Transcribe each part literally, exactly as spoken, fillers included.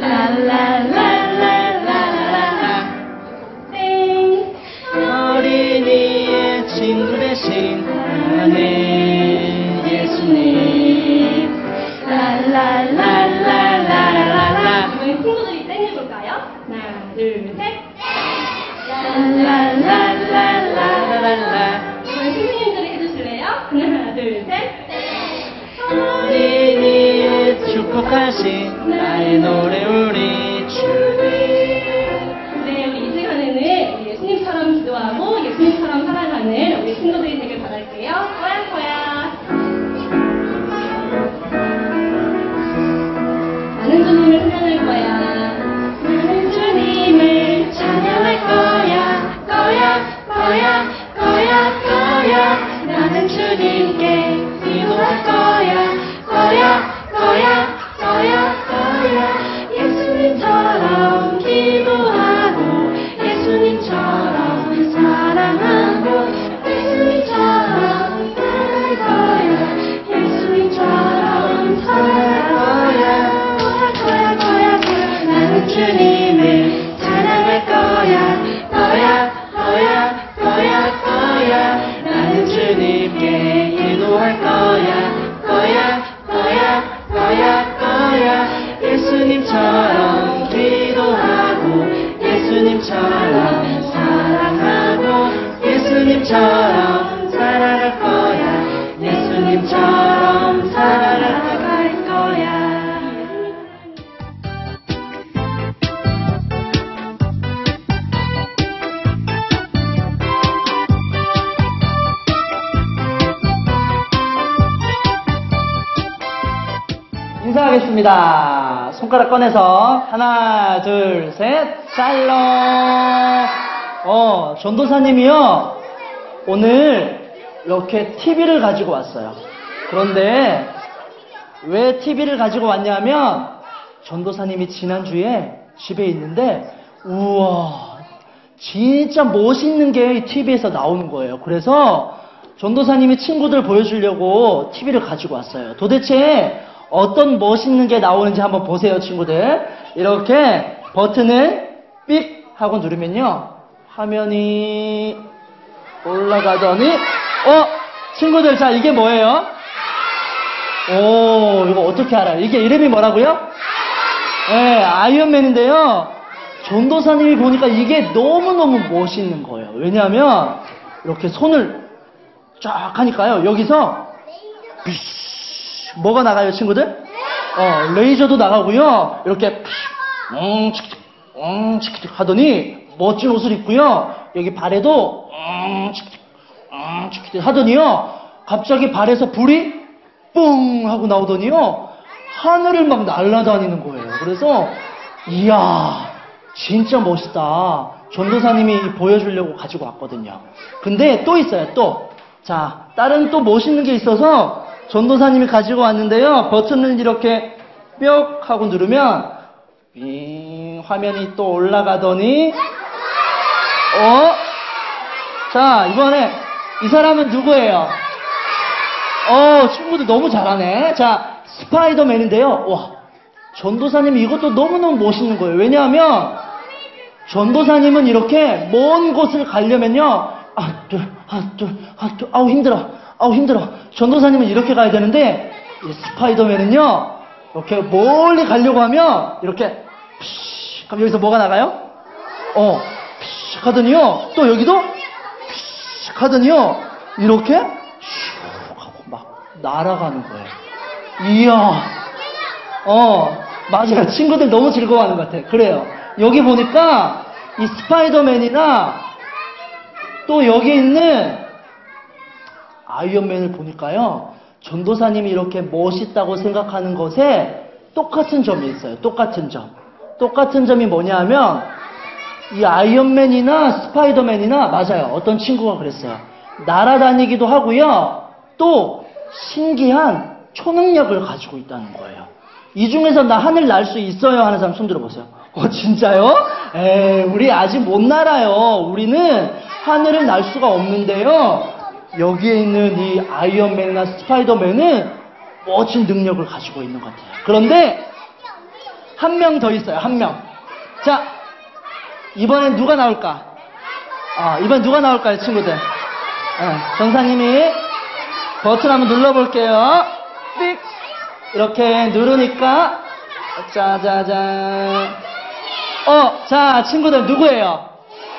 랄랄랄랄랄랄라 땡 어린이의 친구 대신 나는 예수님 랄랄랄랄랄랄라 우리 친구들이 땡 해볼까요? 하나 둘셋 랄랄랄랄랄랄라 우리 선생님들이 해주실래요? 하나 둘셋 어린이의 축복하신 나의 노래 우리 주님. 네, 우리 이 시간에는 우리 예수님처럼 기도하고 예수님처럼 살아가는 우리 친구들이 되길 바랄게요. 거야 거야. 나는 주님을 찬양할 거야. 나는 주님을 찬양할 거야. 거야 거야 거야 거야. 나는 주님께 기도할 거야. 거야 거야 거야 거야. 예수님처럼 기도하고 예수님처럼 사랑하고 예수님처럼 살아갈 거야. 예수님처럼 살아갈 거야. 거야 거야 거야 거야. 나는 주님을 사랑할 거야. 거야 거야 거야 거야. 나는 주님께 기도할 거야. 거야 거야 거야 거야. 예수님처럼 기도하고 예수님처럼 사랑하고 예수님처럼 살아갈 거야. 예수님처럼 살아갈 거야. 인사하겠습니다. 손가락 꺼내서 하나 둘 셋 샬롬. 어 전도사님이요 오늘 이렇게 티비를 가지고 왔어요. 그런데 왜 티비를 가지고 왔냐면 전도사님이 지난주에 집에 있는데 우와 진짜 멋있는 게 이 티비에서 나오는 거예요. 그래서 전도사님이 친구들 보여주려고 티비를 가지고 왔어요. 도대체 어떤 멋있는 게 나오는지 한번 보세요, 친구들. 이렇게 버튼을 삑 하고 누르면요 화면이 올라가더니 어? 친구들 자 이게 뭐예요? 오 이거 어떻게 알아요? 이게 이름이 뭐라고요? 네, 아이언맨인데요. 전도사님이 보니까 이게 너무너무 멋있는 거예요. 왜냐하면 이렇게 손을 쫙 하니까요 여기서 비쉬 뭐가 나가요, 친구들? 어, 레이저도 나가고요. 이렇게 음, 치키치, 음, 치키치 하더니 멋진 옷을 입고요. 여기 발에도 음, 치키치, 음, 치키치 하더니요. 갑자기 발에서 불이 뿡 하고 나오더니요. 하늘을 막 날아다니는 거예요. 그래서 이야, 진짜 멋있다. 전도사님이 보여주려고 가지고 왔거든요. 근데 또 있어요, 또. 자, 다른 또 멋있는 게 있어서 전도사님이 가지고 왔는데요. 버튼을 이렇게 뿅 하고 누르면 빙 화면이 또 올라가더니 어? 자 이번에 이 사람은 누구예요? 어 친구들 너무 잘하네. 자 스파이더맨인데요. 와 전도사님이 이것도 너무너무 멋있는 거예요. 왜냐하면 전도사님은 이렇게 먼 곳을 가려면요 아, 둘, 아, 둘, 아, 둘, 아우 힘들어 아우 힘들어. 전도사님은 이렇게 가야 되는데 이 스파이더맨은요 이렇게 멀리 가려고 하면 이렇게 피쉬 그럼 여기서 뭐가 나가요? 어 피쉬 하더니요 또 여기도 피쉬 하더니요 이렇게 슉 하고 막 날아가는 거예요. 이야 어 맞아요. 친구들 너무 즐거워하는 것 같아요. 그래요. 여기 보니까 이 스파이더맨이나 또 여기 있는 아이언맨을 보니까요 전도사님이 이렇게 멋있다고 생각하는 것에 똑같은 점이 있어요. 똑같은 점. 똑같은 점이 뭐냐 하면 이 아이언맨이나 스파이더맨이나 맞아요. 어떤 친구가 그랬어요. 날아다니기도 하고요 또 신기한 초능력을 가지고 있다는 거예요. 이 중에서 나 하늘 날 수 있어요 하는 사람 손 들어보세요. 어 진짜요? 에이 우리 아직 못 날아요. 우리는 하늘을 날 수가 없는데요 여기에 있는 이 아이언맨이나 스파이더맨은 멋진 능력을 가지고 있는 것 같아요. 그런데 한 명 더 있어요, 한 명. 자, 이번엔 누가 나올까? 아, 이번 누가 나올까요, 친구들? 네, 전사님이 버튼 한번 눌러볼게요. 삑! 이렇게 누르니까, 짜자잔. 어, 자, 친구들 누구예요?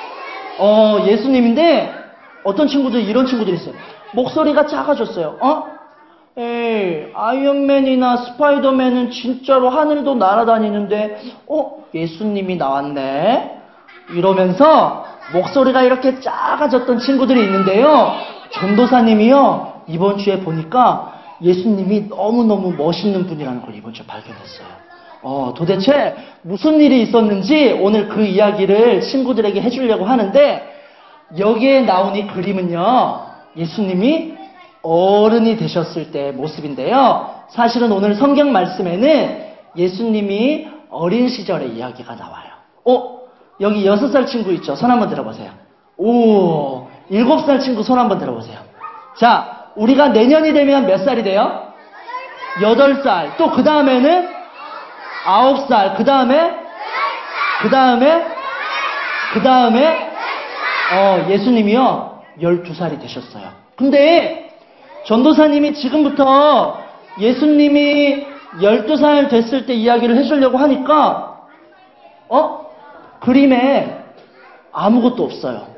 어, 예수님인데, 어떤 친구들, 이런 친구들이 있어요. 목소리가 작아졌어요. 어? 에이, 아이언맨이나 스파이더맨은 진짜로 하늘도 날아다니는데, 어? 예수님이 나왔네? 이러면서 목소리가 이렇게 작아졌던 친구들이 있는데요. 전도사님이요, 이번 주에 보니까 예수님이 너무너무 멋있는 분이라는 걸 이번 주에 발견했어요. 어, 도대체 무슨 일이 있었는지 오늘 그 이야기를 친구들에게 해주려고 하는데, 여기에 나온 이 그림은요, 예수님이 어른이 되셨을 때의 모습인데요. 사실은 오늘 성경 말씀에는 예수님이 어린 시절의 이야기가 나와요. 어? 여기 여섯 살 친구 있죠? 손 한번 들어보세요. 오, 일곱 살 친구 손 한번 들어보세요. 자, 우리가 내년이 되면 몇 살이 돼요? 여덟 살. 또 그 다음에는 아홉 살. 그 다음에? 그 다음에? 그 다음에? 어, 예수님이요, 열두 살이 되셨어요. 근데 전도사님이 지금부터 예수님이 열두 살 됐을 때 이야기를 해주려고 하니까, 어? 그림에 아무것도 없어요.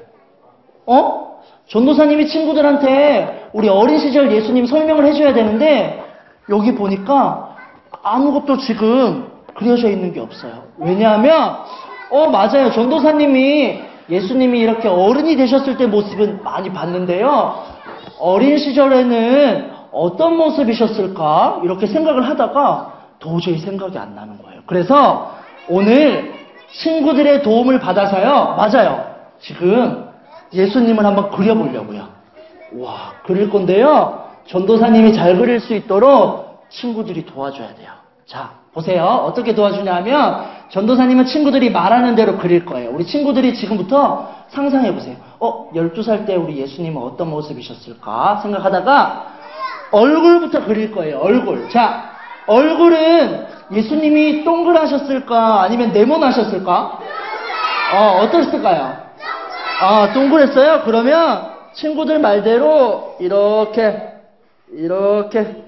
어? 전도사님이 친구들한테 우리 어린 시절 예수님 설명을 해줘야 되는데, 여기 보니까 아무것도 지금 그려져 있는 게 없어요. 왜냐하면, 어, 맞아요. 전도사님이 예수님이 이렇게 어른이 되셨을 때 모습은 많이 봤는데요. 어린 시절에는 어떤 모습이셨을까? 이렇게 생각을 하다가 도저히 생각이 안 나는 거예요. 그래서 오늘 친구들의 도움을 받아서요. 맞아요. 지금 예수님을 한번 그려보려고요. 와, 그릴 건데요. 전도사님이 잘 그릴 수 있도록 친구들이 도와줘야 돼요. 자, 보세요. 어떻게 도와주냐 하면, 전도사님은 친구들이 말하는 대로 그릴 거예요. 우리 친구들이 지금부터 상상해 보세요. 어, 열두 살 때 우리 예수님은 어떤 모습이셨을까 생각하다가 얼굴부터 그릴 거예요. 얼굴. 자, 얼굴은 예수님이 동그라셨을까 아니면 네모나셨을까? 어, 어떠셨을까요? 아, 동그랬어요? 그러면 친구들 말대로 이렇게 이렇게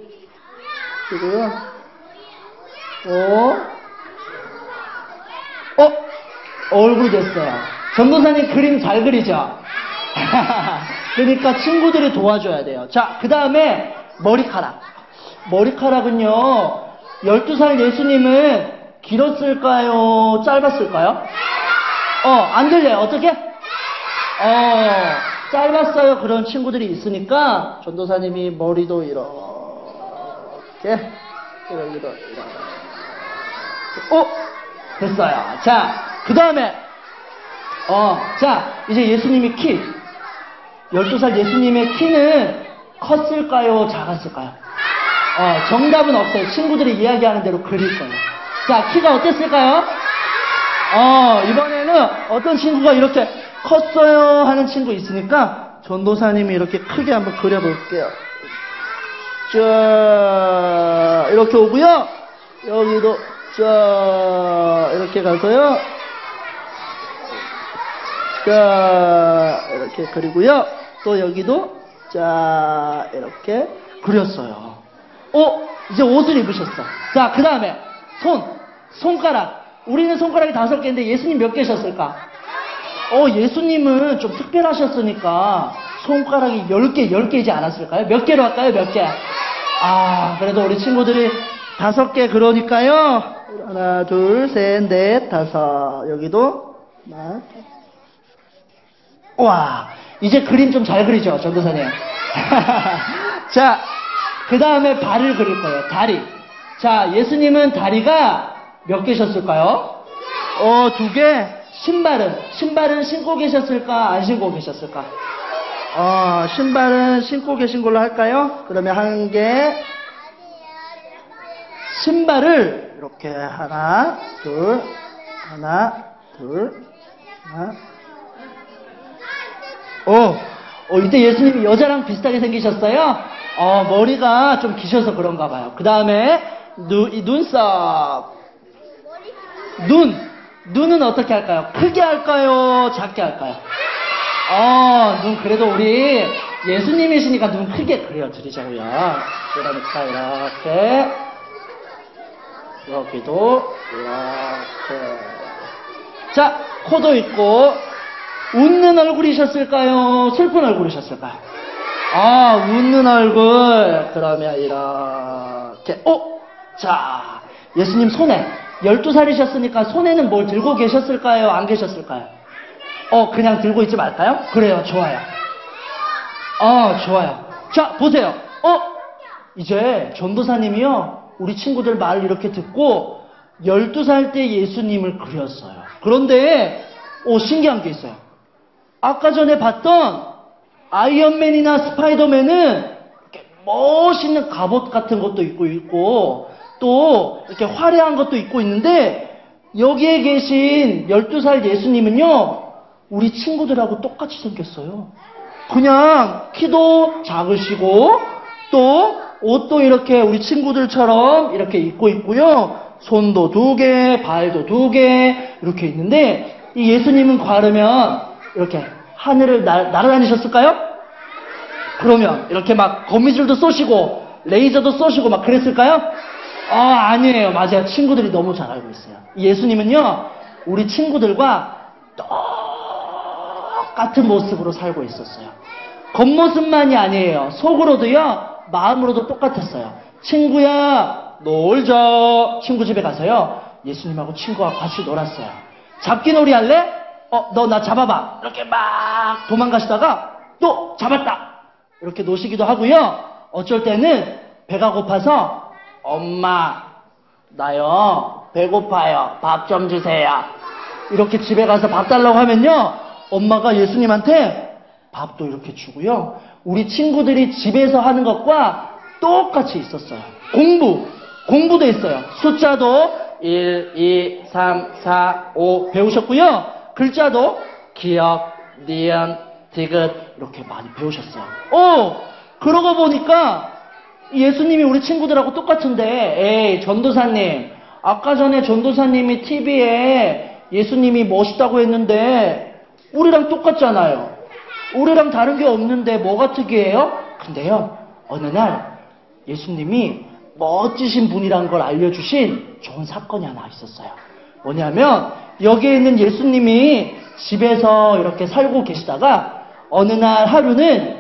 그리고요. 어? 어? 얼굴 됐어요. 전도사님 그림 잘 그리죠? 그러니까 친구들이 도와줘야 돼요. 자, 그 다음에 머리카락. 머리카락은요, 열두 살 예수님은 길었을까요? 짧았을까요? 어, 안 들려요. 어떻게? 어, 짧았어요. 그런 친구들이 있으니까 전도사님이 머리도 이렇게 여기도 이렇게. 어? 됐어요. 자, 그 다음에 어, 자, 이제 예수님의 키. 열두 살 예수님의 키는 컸을까요? 작았을까요? 어, 정답은 없어요. 친구들이 이야기하는 대로 그릴 거예요. 자, 키가 어땠을까요? 어, 이번에는 어떤 친구가 이렇게 컸어요 하는 친구 있으니까 전도사님이 이렇게 크게 한번 그려볼게요. 자, 이렇게 오고요. 여기도 자, 이렇게 가서요. 자, 이렇게 그리고요. 또 여기도 자, 이렇게 그렸어요. 어? 이제 옷을 입으셨어. 자, 그 다음에 손, 손가락. 우리는 손가락이 다섯 개인데 예수님 몇 개셨을까? 어, 예수님은 좀 특별하셨으니까 손가락이 열 개, 열 개이지 않았을까요? 몇 개로 할까요? 몇 개? 아, 그래도 우리 친구들이 다섯 개 그러니까요. 하나, 둘, 셋, 넷, 다섯. 여기도 하나. 와, 이제 그림 좀 잘 그리죠, 전도사님. 자, 그 다음에 발을 그릴 거예요. 다리. 자, 예수님은 다리가 몇 개셨을까요? 어, 두 개. 신발은? 신발은 신고 계셨을까? 안 신고 계셨을까? 어, 신발은 신고 계신 걸로 할까요? 그러면 한 개. 신발을 이렇게 하나, 둘, 하나, 둘, 하나. 어, 어, 이때 예수님이 여자랑 비슷하게 생기셨어요? 어, 머리가 좀 기셔서 그런가 봐요. 그 다음에, 눈, 이 눈썹. 눈. 눈은 어떻게 할까요? 크게 할까요? 작게 할까요? 어, 눈 그래도 우리 예수님이시니까 눈 크게 그려드리자고요. 그러니까 이렇게 여기도 이렇게. 자, 코도 있고. 웃는 얼굴이셨을까요? 슬픈 얼굴이셨을까요? 아, 웃는 얼굴. 그러면 이렇게. 어? 자, 예수님 손에 열두 살이셨으니까 손에는 뭘 들고 계셨을까요? 안 계셨을까요? 어, 그냥 들고 있지 말까요? 그래요, 좋아요. 어, 좋아요. 자, 보세요. 어? 이제 전도사님이요, 우리 친구들 말 이렇게 듣고 열두 살 때 예수님을 그렸어요. 그런데 오, 신기한 게 있어요. 아까 전에 봤던 아이언맨이나 스파이더맨은 이렇게 멋있는 갑옷 같은 것도 입고 있고 또 이렇게 화려한 것도 입고 있는데 여기에 계신 열두 살 예수님은요, 우리 친구들하고 똑같이 생겼어요. 그냥 키도 작으시고 또 옷도 이렇게 우리 친구들처럼 이렇게 입고 있고요. 손도 두 개, 발도 두 개 이렇게 있는데 이 예수님은 과르면 이렇게 하늘을 날, 날아다니셨을까요? 그러면 이렇게 막 거미줄도 쏘시고 레이저도 쏘시고 막 그랬을까요? 아, 아니에요. 맞아요. 친구들이 너무 잘 알고 있어요. 예수님은요, 우리 친구들과 똑같은 모습으로 살고 있었어요. 겉모습만이 아니에요. 속으로도요, 마음으로도 똑같았어요. 친구야, 놀자. 친구 집에 가서요, 예수님하고 친구와 같이 놀았어요. 잡기 놀이 할래? 어, 너 나 잡아봐. 이렇게 막 도망가시다가 또 잡았다. 이렇게 노시기도 하고요. 어쩔 때는 배가 고파서 엄마, 나요 배고파요. 밥 좀 주세요. 이렇게 집에 가서 밥 달라고 하면요, 엄마가 예수님한테 밥도 이렇게 주고요. 우리 친구들이 집에서 하는 것과 똑같이 있었어요. 공부, 공부도 있어요. 숫자도 일, 이, 삼, 사, 오 배우셨고요. 글자도 기역, 니은, 디귿 이렇게 많이 배우셨어요. 오! 그러고 보니까 예수님이 우리 친구들하고 똑같은데, 에이, 전도사님, 아까 전에 전도사님이 티비에 예수님이 멋있다고 했는데 우리랑 똑같잖아요. 우리랑 다른 게 없는데 뭐가 특이해요? 근데요, 어느 날 예수님이 멋지신 분이란 걸 알려주신 좋은 사건이 하나 있었어요. 뭐냐면 여기에 있는 예수님이 집에서 이렇게 살고 계시다가 어느 날 하루는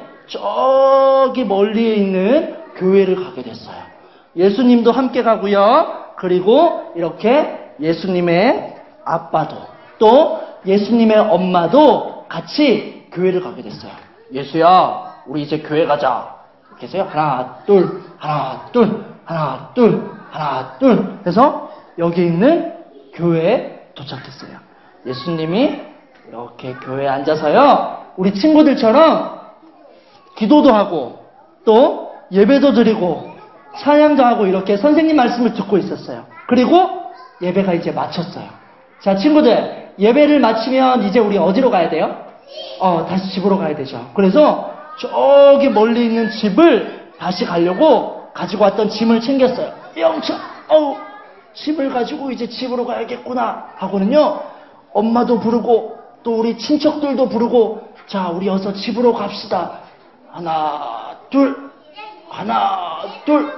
저기 멀리에 있는 교회를 가게 됐어요. 예수님도 함께 가고요. 그리고 이렇게 예수님의 아빠도 또 예수님의 엄마도 같이 교회를 가게 됐어요. 예수야, 우리 이제 교회 가자. 이렇게 해서요. 하나, 둘, 하나, 둘, 하나, 둘, 하나, 둘 해서 여기 있는 교회에 도착했어요. 예수님이 이렇게 교회에 앉아서요, 우리 친구들처럼 기도도 하고 또 예배도 드리고 찬양도 하고 이렇게 선생님 말씀을 듣고 있었어요. 그리고 예배가 이제 마쳤어요. 자, 친구들, 예배를 마치면 이제 우리 어디로 가야 돼요? 어, 다시 집으로 가야 되죠. 그래서 저기 멀리 있는 집을 다시 가려고 가지고 왔던 짐을 챙겼어요. 영차, 어우, 짐을 가지고 이제 집으로 가야겠구나 하고는요, 엄마도 부르고 또 우리 친척들도 부르고, 자, 우리 어서 집으로 갑시다. 하나, 둘, 하나, 둘,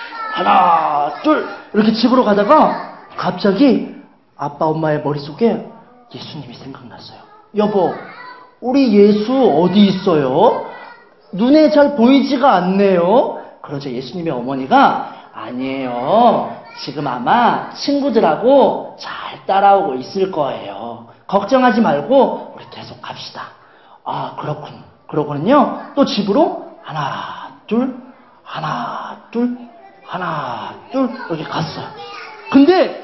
하나, 둘 이렇게 집으로 가다가 갑자기 아빠 엄마의 머릿속에 예수님이 생각났어요. 여보, 우리 예수 어디 있어요? 눈에 잘 보이지가 않네요. 그러자 예수님의 어머니가, 아니에요, 지금 아마 친구들하고 잘 따라오고 있을 거예요. 걱정하지 말고 우리 계속 갑시다. 아, 그렇군. 그러고는요, 또 집으로 하나, 둘, 하나, 둘, 하나, 둘 이렇게 갔어요. 근데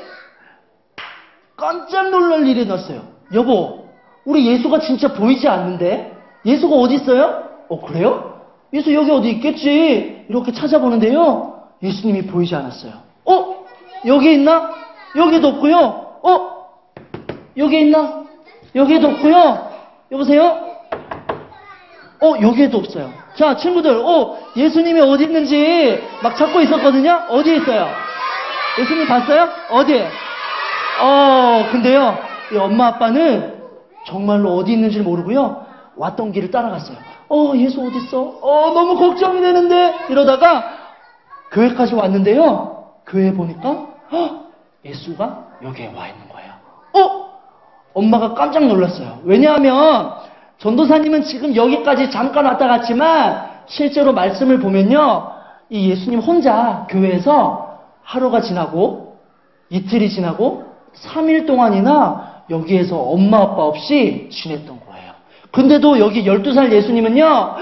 깜짝 놀랄 일이 났어요. 여보, 우리 예수가 진짜 보이지 않는데? 예수가 어디 있어요? 어, 그래요? 예수 여기 어디 있겠지? 이렇게 찾아보는데요, 예수님이 보이지 않았어요. 어? 여기 있나? 여기도 없고요. 어? 여기 있나? 여기도 없고요. 여보세요? 어, 여기에도 없어요. 자, 친구들, 어, 예수님이 어디 있는지 막 찾고 있었거든요. 어디에 있어요? 예수님 봤어요? 어디에? 어, 근데요, 이 엄마 아빠는 정말로 어디 있는지 모르고요, 왔던 길을 따라갔어요. 어, 예수 어딨어? 어, 너무 걱정이 되는데? 이러다가 교회까지 왔는데요, 교회에 보니까, 헉, 예수가 여기에 와 있는 거예요. 어? 엄마가 깜짝 놀랐어요. 왜냐하면, 전도사님은 지금 여기까지 잠깐 왔다 갔지만, 실제로 말씀을 보면요, 이 예수님 혼자 교회에서 하루가 지나고, 이틀이 지나고, 삼 일 동안이나 여기에서 엄마 아빠 없이 지냈던 거예요. 근데도 여기 열두 살 예수님은요,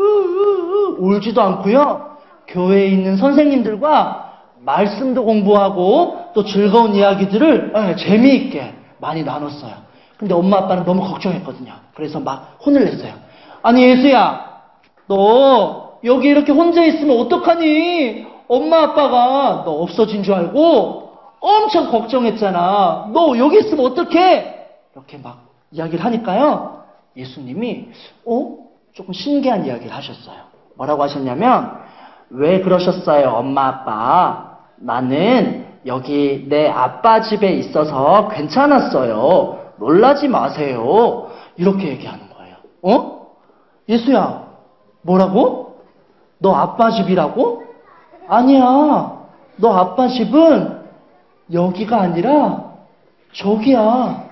울지도 않고요, 교회에 있는 선생님들과 말씀도 공부하고 또 즐거운 이야기들을 재미있게 많이 나눴어요. 근데 엄마 아빠는 너무 걱정했거든요. 그래서 막 혼을 냈어요. 아니 예수야, 너 여기 이렇게 혼자 있으면 어떡하니? 엄마 아빠가 너 없어진 줄 알고 엄청 걱정했잖아. 너 여기 있으면 어떡해? 이렇게 막 이야기를 하니까요, 예수님이 어? 조금 신기한 이야기를 하셨어요. 뭐라고 하셨냐면, 왜 그러셨어요, 엄마 아빠? 나는 여기 내 아빠 집에 있어서 괜찮았어요. 놀라지 마세요. 이렇게 얘기하는 거예요. 어? 예수야, 뭐라고? 너 아빠 집이라고? 아니야. 너 아빠 집은 여기가 아니라 저기야.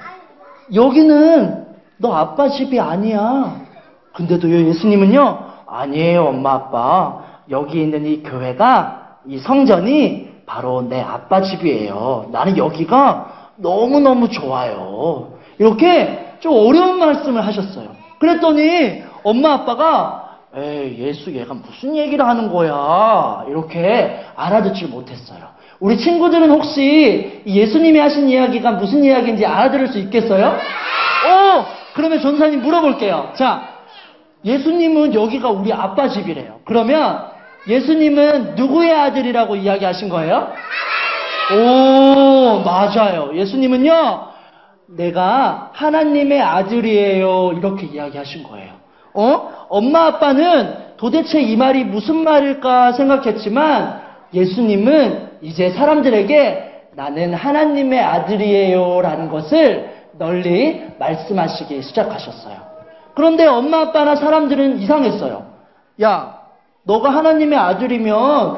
여기는 너 아빠 집이 아니야. 근데도 예수님은요, 아니에요, 엄마 아빠. 여기 있는 이 교회가, 이 성전이 바로 내 아빠 집이에요. 나는 여기가 너무너무 좋아요. 이렇게 좀 어려운 말씀을 하셨어요. 그랬더니 엄마 아빠가, 에이, 예수 얘가 무슨 얘기를 하는 거야. 이렇게 알아듣질 못했어요. 우리 친구들은 혹시 예수님이 하신 이야기가 무슨 이야기인지 알아들을 수 있겠어요? 어, 그러면 전사님 물어볼게요. 자, 예수님은 여기가 우리 아빠 집이래요. 그러면 예수님은 누구의 아들이라고 이야기하신 거예요? 오, 맞아요. 예수님은요, 내가 하나님의 아들이에요. 이렇게 이야기하신 거예요. 어? 엄마 아빠는 도대체 이 말이 무슨 말일까 생각했지만, 예수님은 이제 사람들에게 나는 하나님의 아들이에요 라는 것을 널리 말씀하시기 시작하셨어요. 그런데 엄마 아빠나 사람들은 이상했어요. 야, 너가 하나님의 아들이면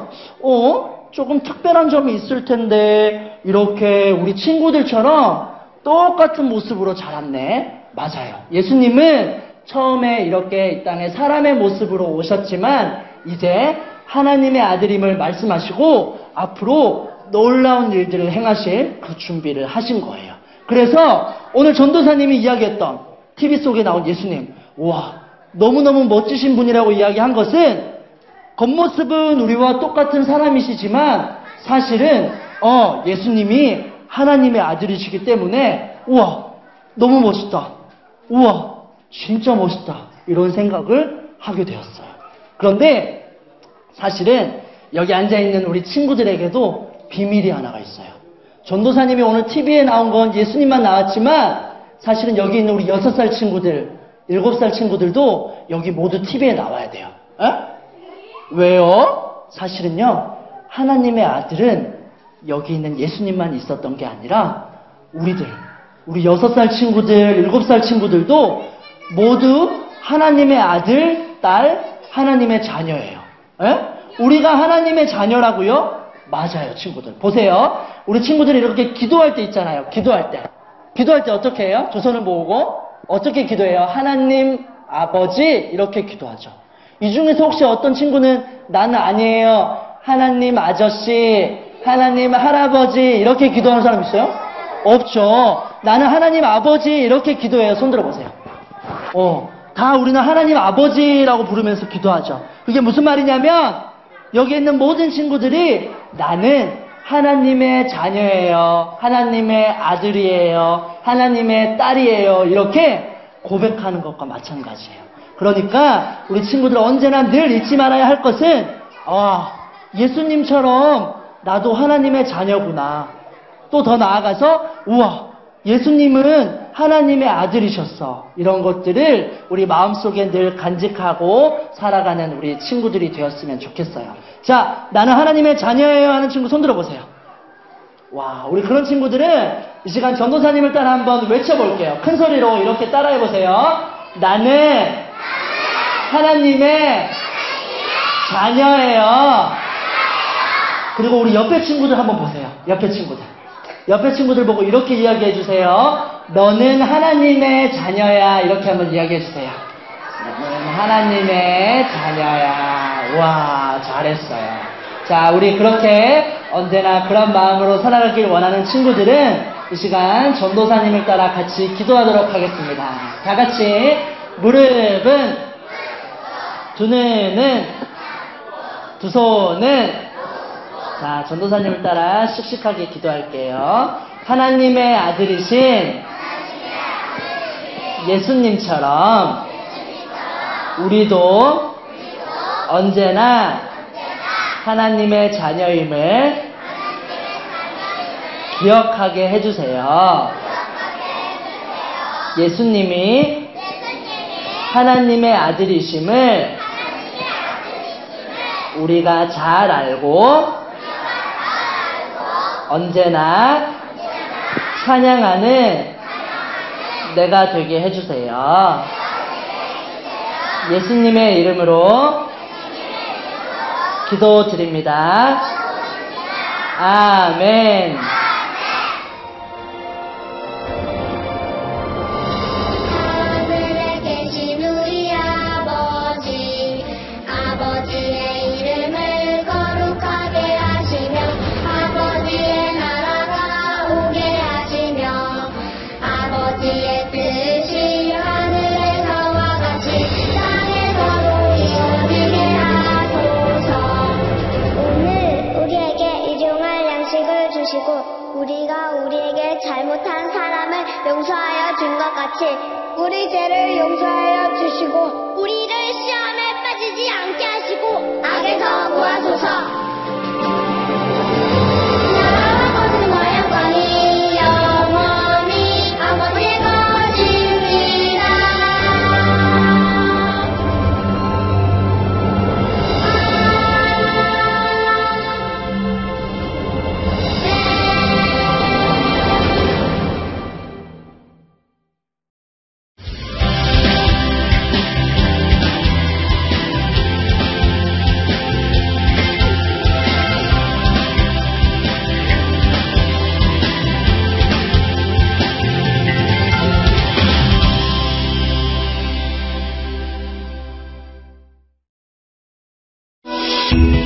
어? 조금 특별한 점이 있을 텐데 이렇게 우리 친구들처럼 똑같은 모습으로 자랐네. 맞아요. 예수님은 처음에 이렇게 이 땅에 사람의 모습으로 오셨지만 이제 하나님의 아들임을 말씀하시고 앞으로 놀라운 일들을 행하실 그 준비를 하신 거예요. 그래서 오늘 전도사님이 이야기했던 티비 속에 나온 예수님, 우와, 너무너무 멋지신 분이라고 이야기한 것은 겉모습은 우리와 똑같은 사람이시지만 사실은 어 예수님이 하나님의 아들이시기 때문에 우와, 너무 멋있다. 우와, 진짜 멋있다. 이런 생각을 하게 되었어요. 그런데 사실은 여기 앉아있는 우리 친구들에게도 비밀이 하나가 있어요. 전도사님이 오늘 티비에 나온 건 예수님만 나왔지만 사실은 여기 있는 우리 여섯 살 친구들, 일곱 살 친구들도 여기 모두 티비에 나와야 돼요. 에? 왜요? 사실은요, 하나님의 아들은 여기 있는 예수님만 있었던 게 아니라 우리들, 우리 여섯 살 친구들, 일곱 살 친구들도 모두 하나님의 아들, 딸, 하나님의 자녀예요. 에? 우리가 하나님의 자녀라고요? 맞아요, 친구들. 보세요. 우리 친구들이 이렇게 기도할 때 있잖아요. 기도할 때. 기도할 때 어떻게 해요? 두 손을 모으고 어떻게 기도해요? 하나님 아버지 이렇게 기도하죠. 이 중에서 혹시 어떤 친구는 나는 아니에요, 하나님 아저씨, 하나님 할아버지 이렇게 기도하는 사람 있어요? 없죠. 나는 하나님 아버지 이렇게 기도해요. 손 들어보세요. 어, 다 우리는 하나님 아버지라고 부르면서 기도하죠. 그게 무슨 말이냐면 여기 있는 모든 친구들이 나는 하나님의 자녀예요, 하나님의 아들이에요, 하나님의 딸이에요 이렇게 고백하는 것과 마찬가지예요. 그러니까 우리 친구들 언제나 늘 잊지 말아야 할 것은 아, 예수님처럼 나도 하나님의 자녀구나. 또 더 나아가서 우와, 예수님은 하나님의 아들이셨어. 이런 것들을 우리 마음속에 늘 간직하고 살아가는 우리 친구들이 되었으면 좋겠어요. 자, 나는 하나님의 자녀예요 하는 친구 손 들어보세요. 와, 우리 그런 친구들은 이 시간 전도사님을 따라 한번 외쳐볼게요. 큰 소리로 이렇게 따라해보세요. 나는 하나님의 자녀예요. 그리고 우리 옆에 친구들 한번 보세요. 옆에 친구들. 옆에 친구들 보고 이렇게 이야기해 주세요. 너는 하나님의 자녀야. 이렇게 한번 이야기해 주세요. 너는 하나님의 자녀야. 와, 잘했어요. 자, 우리 그렇게 언제나 그런 마음으로 살아가길 원하는 친구들은 이 시간 전도사님을 따라 같이 기도하도록 하겠습니다. 다 같이 무릎은, 두 눈은, 두 손은. 자, 전도사님을 따라 씩씩하게 기도할게요. 하나님의 아들이신 예수님처럼 우리도 언제나 하나님의 자녀임을 기억하게 해주세요. 예수님이 하나님의 아들이심을 우리가 잘 알고 언제나 찬양하는 내가 되게 해주세요. 예수님의 이름으로 기도드립니다. 아멘. 하늘에 계신 우리 아버지, 아버지의 이름을 거룩하게 하시며 아버지의 나라가 오게 하시며 아버지의 뜻이 하늘에서와 같이 땅에서도 이루어지게 하소서. 오늘 우리에게 일용할 양식을 주시고 우리가 우리에게 잘못한 사람을 용서하여 준 것 같이 우리 죄를 용서하여 주시고 우리를 시험에 빠지지 않게 하시고 악에서 구하소서. 나라와 거듭과 영광이 영원히 아버지의 것입니다. Thank you.